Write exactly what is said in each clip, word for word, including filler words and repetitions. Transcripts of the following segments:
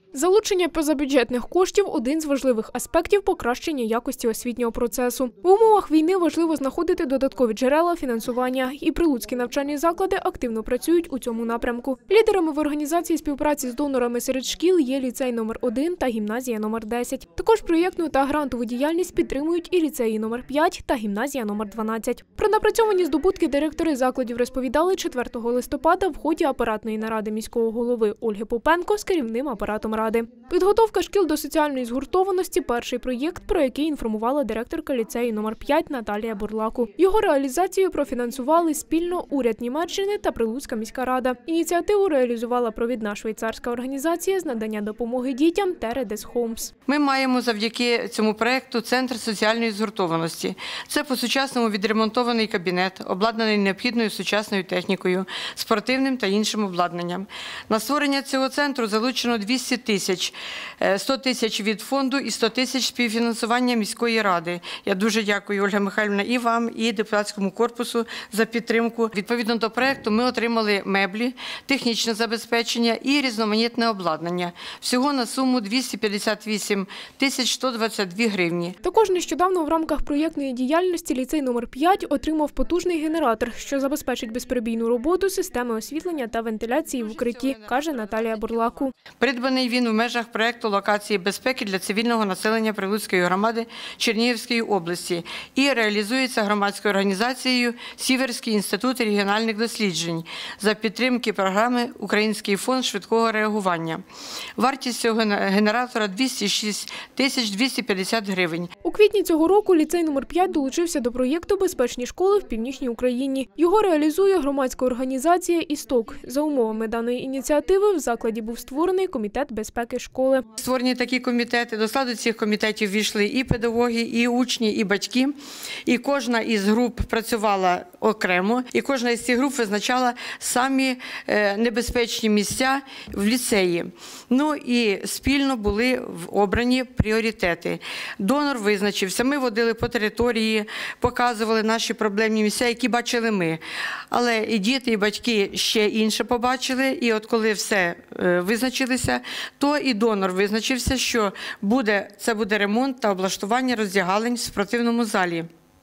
Залучення позабюджетних коштів – один з важливих аспектів покращення якості освітнього процесу. В умовах війни важливо знаходити додаткові джерела фінансування, і прилуцькі навчальні заклади активно працюють у цьому напрямку. Лідерами в організації співпраці з донорами серед шкіл є ліцей номер один та гімназія номер десять. Також проєктну та грантову діяльність підтримують і ліцеї номер п'ять та гімназія номер дванадцять. Про напрацьовані здобутки директори закладів розповідали четвертого листопада в ході апаратної наради міського голови Ольги Попенко з керівним апаратом ради. Підготовка шкіл до соціальної згуртованості – перший проєкт, про який інформувала директорка ліцею номер п'ять Наталія Бурлаку. Його реалізацію профінансували спільно уряд Німеччини та Прилуцька міська рада. Ініціативу реалізувала провідна швейцарська організація з надання допомоги дітям Тередес Хоумс. Ми маємо завдяки цьому проєкту Центр соціальної згуртованості. Це по-сучасному відремонтований кабінет, обладнаний необхідною сучасною технікою, спортивним та іншим обладнанням. На створення цього центру залучено двісті тисяч, сто тисяч від фонду і сто тисяч співфінансування міської ради. Я дуже дякую, Ольга Михайлівна, і вам, і депутатському корпусу за підтримку. Відповідно до проєкту ми отримали меблі, технічне забезпечення і різноманітне обладнання. Всього на суму двісті п'ятдесят вісім тисяч сто двадцять дві гривні. Також нещодавно в рамках проєктної діяльності ліцей номер п'ять отримав потужний генератор, що забезпечить безперебійну роботу системи освітлення та вентиляції в укритті, каже Наталія Бурлаку. Придбаний він в межах проєкту локації безпеки для цивільного населення Прилуцької громади Чернігівської області і реалізується громадською організацією Сіверський інститут регіональних досліджень за підтримки програми «Український фонд швидкого реагування». Вартість цього генератора – двісті шість тисяч двісті п'ятдесят гривень. У квітні цього року ліцей номер п'ять долучився до проєкту «Безпечні школи в Північній Україні». Його реалізує громадська організація «Істок». За умовами даної ініціативи в закладі був створений комітет безпеки школи. Створені такі комітети. До складу цих комітетів війшли і педагоги, і учні, і батьки. І кожна із груп працювала окремо, і кожна із цих груп визначала самі небезпечні місця в ліцеї. Ну і спільно були обрані пріоритети. Донор визначився. Ми водили по території, показували наші проблемні місця, які бачили ми. Але і діти, і батьки ще інше побачили. І от коли все визначилися, то і донор визначився, що буде, це буде ремонт та облаштування роздягалень в спортивному залі.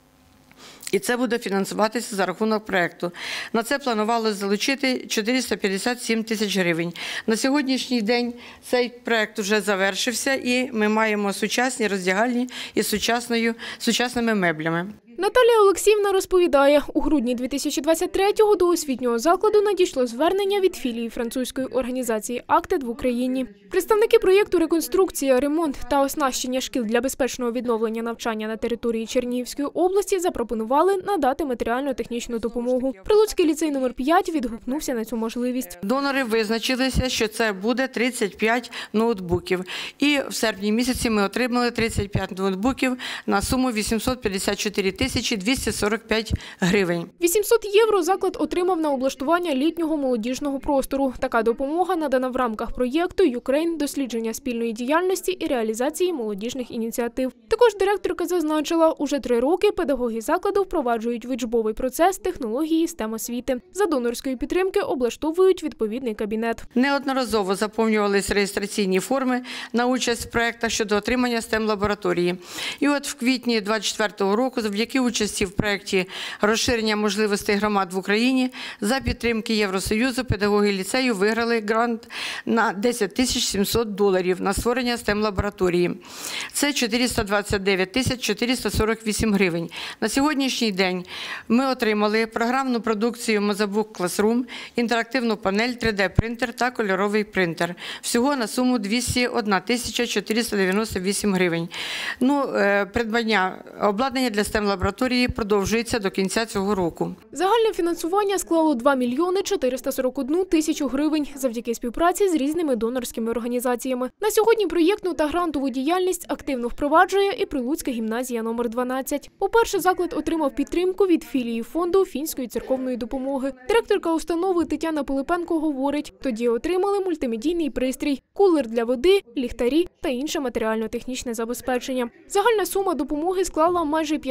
І це буде фінансуватися за рахунок проєкту. На це планувалося залучити чотириста п'ятдесят сім тисяч гривень. На сьогоднішній день цей проєкт вже завершився, і ми маємо сучасні роздягальні із сучасною, сучасними меблями. Наталія Олексіївна розповідає, у грудні дві тисячі двадцять третього до освітнього закладу надійшло звернення від філії французької організації «Актед» в Україні. Представники проєкту «Реконструкція, ремонт та оснащення шкіл для безпечного відновлення навчання на території Чернігівської області» запропонували надати матеріально-технічну допомогу. Прилуцький ліцей номер п'ять відгукнувся на цю можливість. Донори визначилися, що це буде тридцять п'ять ноутбуків. І в серпні місяці ми отримали тридцять п'ять ноутбуків на суму вісімсот п'ятдесят чотири тисячі двісті сорок п'ять гривень. вісімсот євро заклад отримав на облаштування літнього молодіжного простору. Така допомога надана в рамках проєкту «Юкрейн. Дослідження спільної діяльності і реалізації молодіжних ініціатив». Також директорка зазначила, уже три роки педагоги закладу впроваджують в учбовий процес технології STEM освіти. За донорської підтримки облаштовують відповідний кабінет. Неодноразово заповнювалися реєстраційні форми на участь в проєктах щодо отримання STEM-лабораторії. І от в квітні двадцять четвертого року завдяки участі в проєкті «Розширення можливостей громад в Україні» за підтримки Євросоюзу педагоги ліцею виграли грант на десять тисяч сімсот доларів на створення STEM-лабораторії. Це чотириста двадцять дев'ять тисяч чотириста сорок вісім гривень. На сьогоднішній день ми отримали програмну продукцію Mozabook Classroom, інтерактивну панель, три де принтер та кольоровий принтер. Всього на суму двісті одна тисяча чотириста дев'яносто вісім гривень. Ну, придбання обладнання для STEM-лабораторії продовжується до кінця цього року. Загальне фінансування склало два мільйони чотириста сорок одну тисячу гривень завдяки співпраці з різними донорськими організаціями. На сьогодні проєктну та грантову діяльність активно впроваджує і Прилуцька гімназія номер дванадцять. По-перше, заклад отримав підтримку від філії фонду Фінської церковної допомоги. Директорка установи Тетяна Пилипенко говорить, тоді отримали мультимедійний пристрій, кулер для води, ліхтарі та інше матеріально-технічне забезпечення. Загальна сума допомоги склала майже п'ятдесят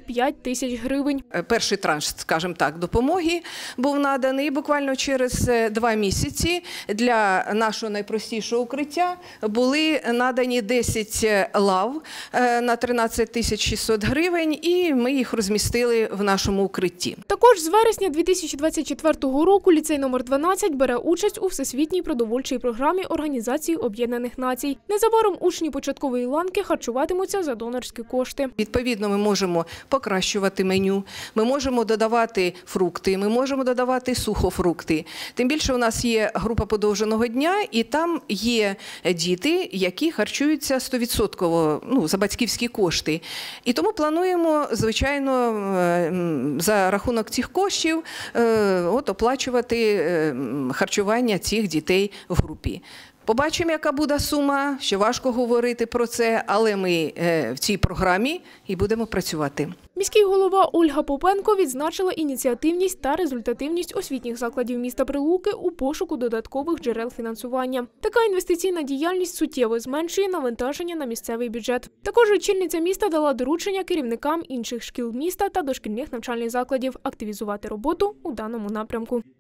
п'ять тисяч гривень. Перший транш, скажімо так, допомоги був наданий. Буквально через два місяці для нашого найпростішого укриття були надані десять лав на тринадцять тисяч шістсот гривень, і ми їх розмістили в нашому укритті. Також з вересня дві тисячі двадцять четвертого року ліцей номер дванадцять бере участь у Всесвітній продовольчій програмі Організації Об'єднаних Націй. Незабаром учні початкової ланки харчуватимуться за донорські кошти. Відповідно, ми можемо покращувати меню, ми можемо додавати фрукти, ми можемо додавати сухофрукти. Тим більше у нас є група подовженого дня, і там є діти, які харчуються сто відсотків, ну, за батьківські кошти. І тому плануємо, звичайно, за рахунок цих коштів от, оплачувати харчування цих дітей в групі. Побачимо, яка буде сума, ще важко говорити про це, але ми в цій програмі і будемо працювати. Міський голова Ольга Попенко відзначила ініціативність та результативність освітніх закладів міста Прилуки у пошуку додаткових джерел фінансування. Така інвестиційна діяльність суттєво зменшує навантаження на місцевий бюджет. Також очільниця міста дала доручення керівникам інших шкіл міста та дошкільних навчальних закладів активізувати роботу у даному напрямку.